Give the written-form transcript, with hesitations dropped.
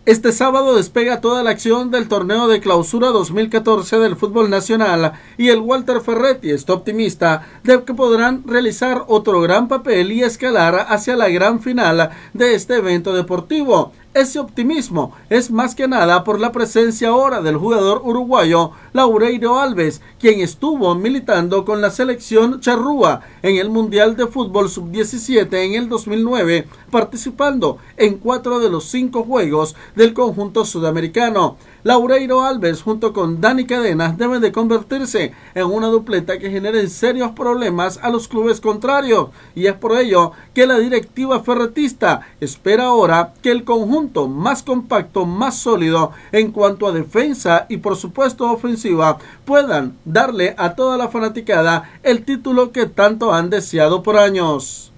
Este sábado despega toda la acción del torneo de clausura 2014 del fútbol nacional y el Walter Ferretti está optimista de que podrán realizar otro gran papel y escalar hacia la gran final de este evento deportivo. Ese optimismo es más que nada por la presencia ahora del jugador uruguayo Laureiro Alves, quien estuvo militando con la selección charrúa en el Mundial de Fútbol Sub-17 en el 2009, participando en 4 de los 5 juegos del conjunto sudamericano. Laureiro Alves junto con Dani Cadenas deben de convertirse en una dupleta que genere serios problemas a los clubes contrarios, y es por ello que la directiva ferretista espera ahora que el conjunto más compacto, más sólido en cuanto a defensa y por supuesto ofensiva puedan darle a toda la fanaticada el título que tanto han deseado por años.